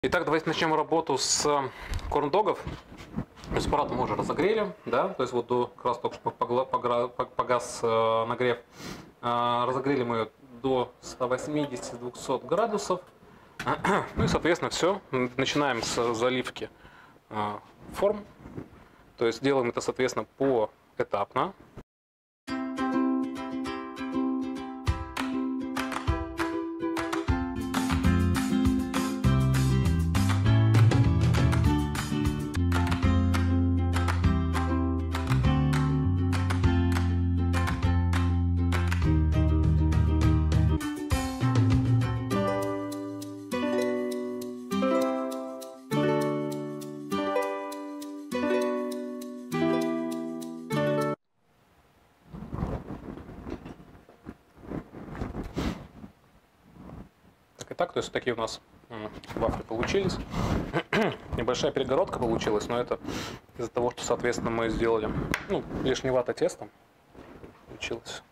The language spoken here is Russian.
Итак, давайте начнем работу с корн-догов. Аппарат мы уже разогрели, да, то есть вот как раз только что погас нагрев. Разогрели мы ее до 180-200 градусов. Ну и, соответственно, все. Начинаем с заливки форм. То есть делаем это, соответственно, поэтапно. Так, то есть такие у нас вафли получились. Небольшая перегородка получилась, но это из-за того, что, соответственно, мы сделали лишневато тесто получилось.